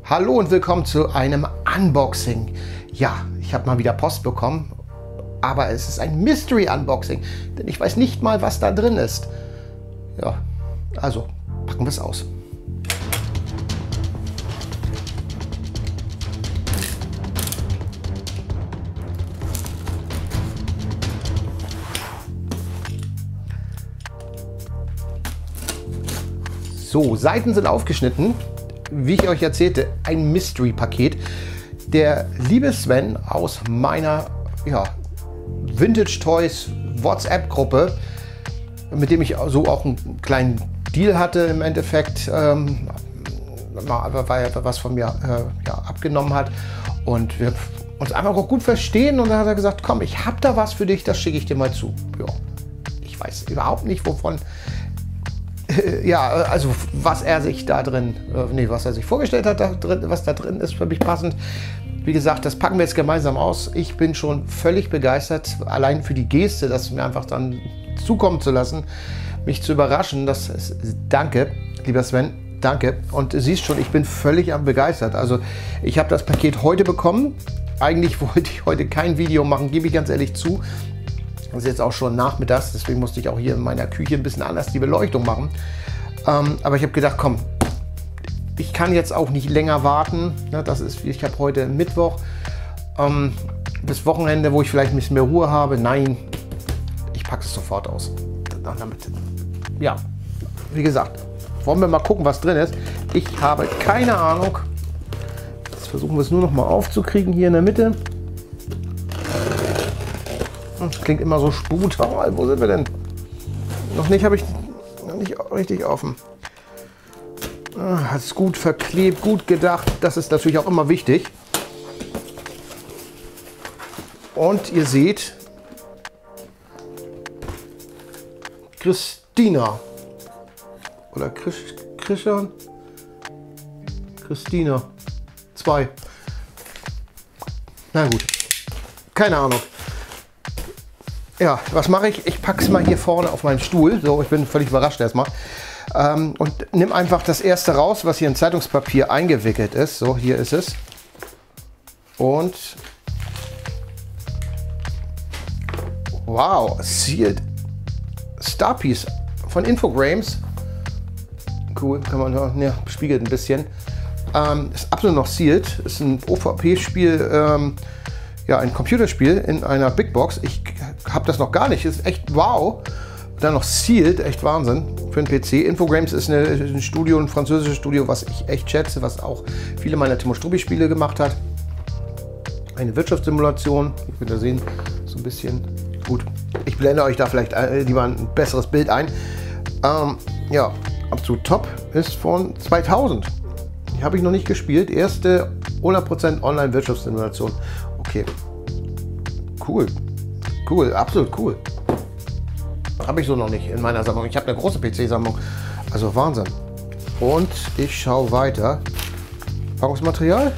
Hallo und willkommen zu einem Unboxing. Ja, ich habe mal wieder Post bekommen, aber es ist ein Mystery Unboxing, denn ich weiß nicht mal, was da drin ist. Ja, also packen wir es aus. So, Seiten sind aufgeschnitten. Wie ich euch erzählte, ein Mystery-Paket. Der liebe Sven aus meiner Vintage Toys WhatsApp-Gruppe, mit dem ich so auch einen kleinen Deal hatte im Endeffekt, weil er was von mir abgenommen hat und wir uns einfach auch gut verstehen. Und dann hat er gesagt, komm, ich habe da was für dich, das schicke ich dir mal zu. Ja, ich weiß überhaupt nicht, wovon... Ja, also was er sich da drin, was er sich vorgestellt hat, was da drin ist, für mich passend. Wie gesagt, das packen wir jetzt gemeinsam aus. Ich bin schon völlig begeistert, allein für die Geste, das mir einfach dann zukommen zu lassen, mich zu überraschen. Danke, lieber Sven, danke. Und du siehst schon, ich bin völlig begeistert. Also ich habe das Paket heute bekommen. Eigentlich wollte ich heute kein Video machen, gebe ich ganz ehrlich zu. Das ist jetzt auch schon nachmittags, deswegen musste ich auch hier in meiner Küche ein bisschen anders die Beleuchtung machen. Aber ich habe gedacht, komm, ich kann jetzt auch nicht länger warten. Ich habe heute Mittwoch, das Wochenende, wo ich vielleicht ein bisschen mehr Ruhe habe. Nein, ich packe es sofort aus. Ja, wie gesagt, wollen wir mal gucken, was drin ist. Ich habe keine Ahnung. Jetzt versuchen wir es nur noch mal aufzukriegen hier in der Mitte. Das klingt immer so sputal. Wo sind wir denn? Habe ich noch nicht richtig offen. Hat es gut verklebt, gut gedacht. Das ist natürlich auch immer wichtig. Und ihr seht, Christina. Oder Christian? Christina. 2. Na gut. Keine Ahnung. Ja, was mache ich? Ich packe es mal hier vorne auf meinen Stuhl. So, ich bin völlig überrascht erstmal. Und nimm einfach das erste raus, was hier in Zeitungspapier eingewickelt ist. So, hier ist es. Und wow, Sealed Starpiece von Infogrames. Cool, kann man ja, spiegelt ein bisschen. Ist absolut noch sealed. Ist ein OVP-Spiel. Ein Computerspiel in einer Big Box. Ich habe das noch gar nicht. Ist echt wow. Dann noch sealed, echt Wahnsinn für einen PC. Infogrames ist ein Studio, ein französisches Studio, was ich echt schätze, was auch viele meiner Timo Struppi-Spiele gemacht hat. Eine Wirtschaftssimulation. Ihr könnt da sehen, so ein bisschen. Gut, ich blende euch da vielleicht lieber ein besseres Bild ein. Ja, absolut top. Ist von 2000. Die habe ich noch nicht gespielt. Erste 100% Online-Wirtschaftssimulation. Okay. Cool. Cool, absolut cool. Habe ich so noch nicht in meiner Sammlung. Ich habe eine große PC-Sammlung. Also Wahnsinn. Und ich schaue weiter. Packungsmaterial.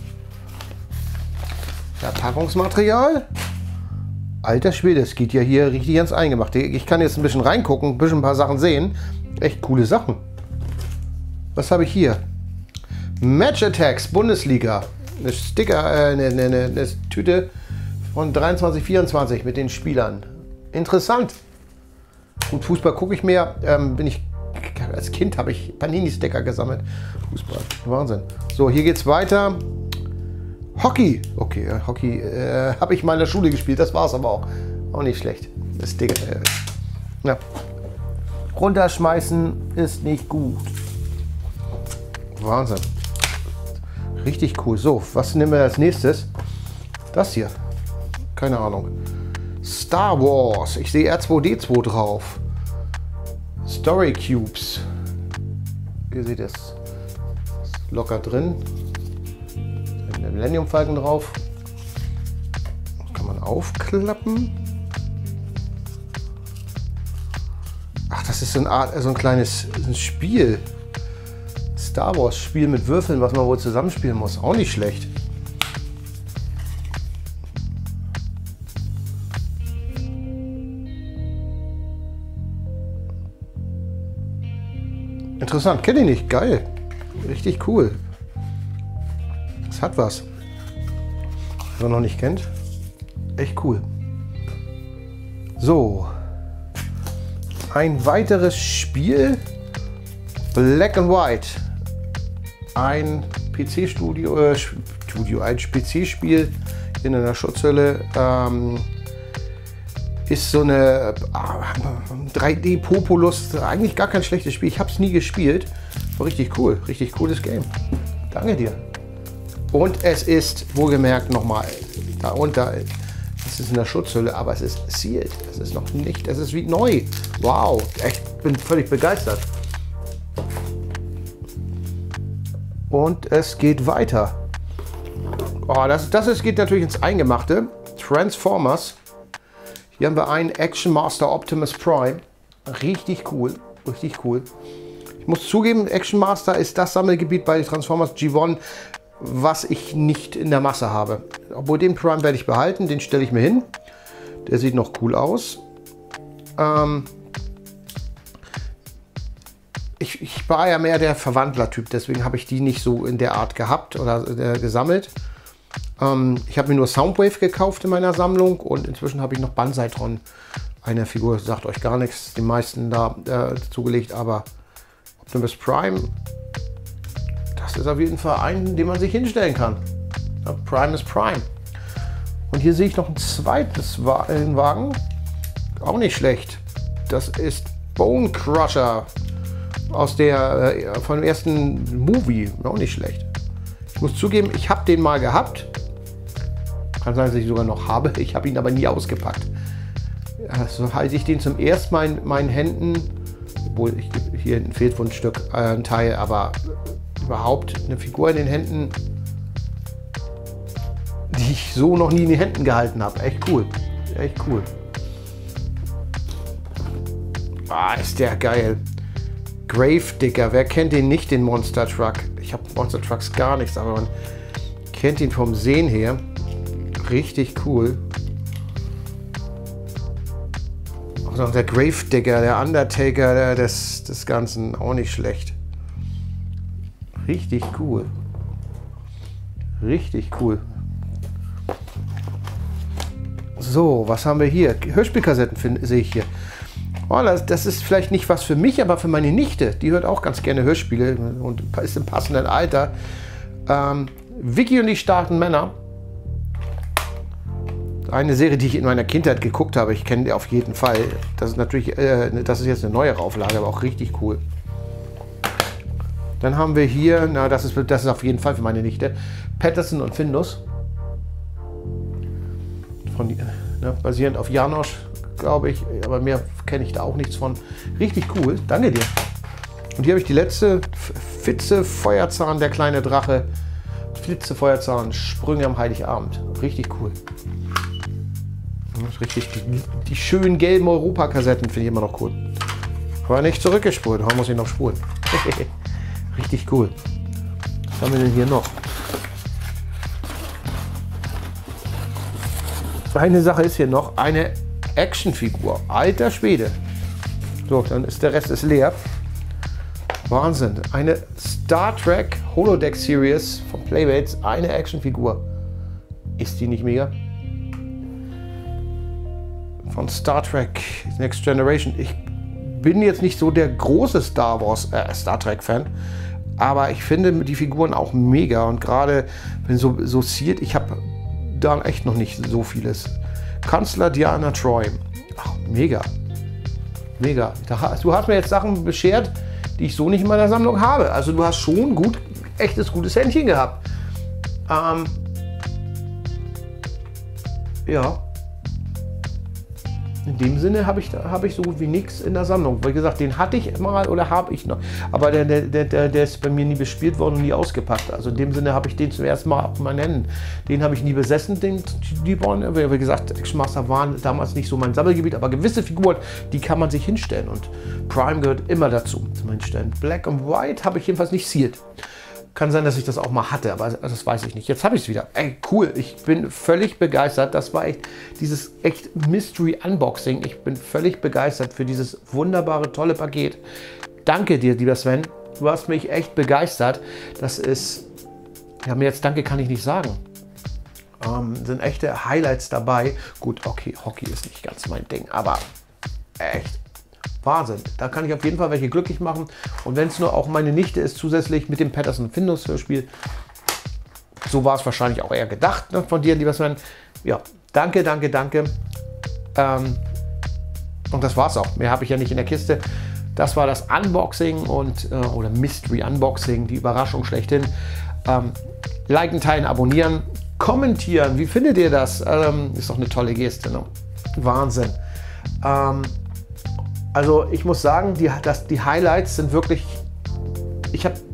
Ja, Packungsmaterial. Alter Schwede, das geht ja hier richtig ins Eingemachte. Ich kann jetzt ein bisschen reingucken, ein paar Sachen sehen. Echt coole Sachen. Was habe ich hier? Match Attacks Bundesliga. Eine Sticker, eine Tüte von 23, 24 mit den Spielern. Interessant. Gut, Fußball gucke ich mehr. Als Kind habe ich Panini-Sticker gesammelt. Fußball, Wahnsinn. So, hier geht's weiter. Hockey. Okay, Hockey habe ich mal in der Schule gespielt. Das war es aber auch. Auch nicht schlecht. Das Sticker. Ja. Runterschmeißen ist nicht gut. Wahnsinn. Richtig cool. So, was nehmen wir als nächstes? Das hier. Keine Ahnung. Star Wars. Ich sehe R2D2 drauf. Story Cubes. Ihr seht es. Ist locker drin. Ein Millennium Falcon drauf. Kann man aufklappen. Ach, das ist so ein kleines Spiel. Star Wars Spiel mit Würfeln, was man wohl zusammenspielen muss. Auch nicht schlecht. Interessant, kenne ich nicht. Geil. Richtig cool. hat was. Wer noch nicht kennt. Echt cool. So. Ein weiteres Spiel. Black and White. Ein PC-Studio, ein PC-Spiel in einer Schutzhülle. Ist so eine 3D-Populus. Eigentlich gar kein schlechtes Spiel. Ich habe es nie gespielt. War richtig cool. Richtig cooles Game. Danke dir. Und es ist, wohlgemerkt nochmal, da unter, es ist in der Schutzhülle, aber es ist sealed. Es ist noch nicht, es ist wie neu. Wow, echt, bin völlig begeistert. Und es geht weiter. Oh, das geht natürlich ins Eingemachte. Transformers. Hier haben wir einen Action Master Optimus Prime. Richtig cool, richtig cool. Ich muss zugeben, Action Master ist das Sammelgebiet bei Transformers G1, was ich nicht in der Masse habe. Obwohl den Prime werde ich behalten, den stelle ich mir hin. Der sieht noch cool aus. Ich war ja mehr der Verwandler-Typ, deswegen habe ich die nicht so in der Art gehabt oder gesammelt. Ich habe mir nur Soundwave gekauft in meiner Sammlung und inzwischen habe ich noch Banzaitron. Eine Figur, sagt euch gar nichts, den meisten da zugelegt, aber Optimus Prime, das ist auf jeden Fall einen, den man sich hinstellen kann. Ja, Prime ist Prime. Und hier sehe ich noch ein zweites Wagen, auch nicht schlecht. Das ist Bone Crusher aus von dem ersten Movie, auch nicht schlecht. Ich muss zugeben, ich habe den mal gehabt. Kann sein, dass ich sogar noch habe. Ich habe ihn aber nie ausgepackt. Also halte ich den zum ersten Mal in meinen Händen. Obwohl, hier hinten fehlt wohl ein Stück, ein Teil, aber überhaupt eine Figur in den Händen, die ich so noch nie in den Händen gehalten habe. Echt cool. Echt cool. Ah, ist der geil. Gravedigger, wer kennt den nicht, den Monster Truck? Ich habe Monster Trucks gar nichts, aber man kennt ihn vom Sehen her. Richtig cool. Also der Gravedigger, der Undertaker des Ganzen, auch nicht schlecht. Richtig cool. Richtig cool. So, was haben wir hier? Hörspielkassetten sehe ich hier. Oh, das ist vielleicht nicht was für mich, aber für meine Nichte. Die hört auch ganz gerne Hörspiele und ist im passenden Alter. Vicky und die starken Männer. Eine Serie, die ich in meiner Kindheit geguckt habe. Ich kenne die auf jeden Fall. Das ist natürlich, das ist jetzt eine neuere Auflage, aber auch richtig cool. Dann haben wir hier, na, das ist auf jeden Fall für meine Nichte, Patterson und Findus. Basierend auf Janosch, glaube ich. Aber mehr kenne ich da auch nichts von. Richtig cool. Danke dir. Und hier habe ich die letzte Fitze Feuerzahn, der kleine Drache. Flitze Feuerzahn, Sprünge am Heiligabend. Richtig cool. Richtig, die schönen gelben Europa-Kassetten finde ich immer noch cool. Aber nicht zurückgespult, heute muss ich noch spulen. Richtig cool. Was haben wir denn hier noch? Eine Sache ist hier noch, eine Actionfigur. Alter Schwede. So, dann ist der Rest leer. Wahnsinn. Eine Star Trek Holodeck Series von Playmates. Eine Actionfigur. Ist die nicht mega? Von Star Trek Next Generation. Ich bin jetzt nicht so der große Star Trek Fan, aber ich finde die Figuren auch mega und gerade wenn so sealed, ich habe da echt noch nicht so vieles. Kanzler Diana Troy. Ach, mega. Mega. Du hast mir jetzt Sachen beschert, die ich so nicht in meiner Sammlung habe. Also du hast schon gutes Händchen gehabt. Ja. In dem Sinne habe ich so gut wie nichts in der Sammlung. Wie gesagt, den hatte ich mal oder habe ich noch. Aber der ist bei mir nie bespielt worden und nie ausgepackt. Also in dem Sinne habe ich den zum ersten Mal auf meinen Händen. Den habe ich nie besessen, die Born. Wie gesagt, Action Master waren damals nicht so mein Sammelgebiet, aber gewisse Figuren, die kann man sich hinstellen. Und Prime gehört immer dazu, zum Hinstellen. Black and White habe ich jedenfalls nicht sealed. Kann sein, dass ich das auch mal hatte, aber das weiß ich nicht. Jetzt habe ich es wieder. Ey, cool. Ich bin völlig begeistert. Das war echt dieses Mystery Unboxing. Ich bin völlig begeistert für dieses wunderbare, tolle Paket. Danke dir, lieber Sven. Du hast mich echt begeistert. Das ist Ja, mehr jetzt Danke kann ich nicht sagen. Sind echte Highlights dabei. Gut, okay, Hockey ist nicht ganz mein Ding, aber echt Wahnsinn. Da kann ich auf jeden Fall welche glücklich machen. Und wenn es nur auch meine Nichte ist, zusätzlich mit dem Patterson-Findungshörspiel, so war es wahrscheinlich auch eher gedacht, ne, von dir, lieber Sven. Ja, danke, danke, danke. Und das war's auch. Mehr habe ich ja nicht in der Kiste. Das war das Unboxing oder Mystery Unboxing, die Überraschung schlechthin. Liken, teilen, abonnieren, kommentieren. Wie findet ihr das? Ist doch eine tolle Geste. Ne? Wahnsinn. Also ich muss sagen, die Highlights sind wirklich. Ich habe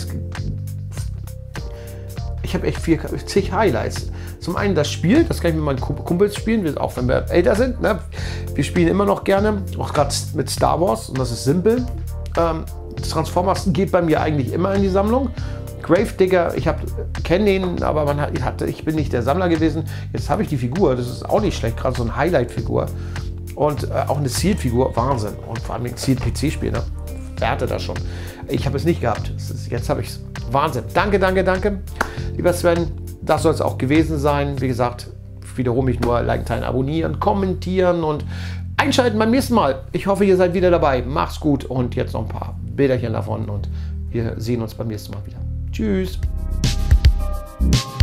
echt zig Highlights. Zum einen das Spiel, das kann ich mit meinen Kumpels spielen, auch wenn wir älter sind. Ne? Wir spielen immer noch gerne, auch gerade mit Star Wars, und das ist simpel. Transformers geht bei mir eigentlich immer in die Sammlung. Gravedigger, ich kenne den, aber ich bin nicht der Sammler gewesen. Jetzt habe ich die Figur, das ist auch nicht schlecht, gerade so eine Highlight-Figur. Und auch eine Sealed-Figur, Wahnsinn. Und vor allem ein Sealed-PC-Spiel, ne? Wer hatte das schon? Ich habe es nicht gehabt. Jetzt habe ich es. Wahnsinn. Danke, danke, danke. Lieber Sven, das soll es auch gewesen sein. Wie gesagt, ich wiederhole mich nur, liken, teilen, abonnieren, kommentieren und einschalten beim nächsten Mal. Ich hoffe, ihr seid wieder dabei. Macht's gut und jetzt noch ein paar Bilderchen davon und wir sehen uns beim nächsten Mal wieder. Tschüss.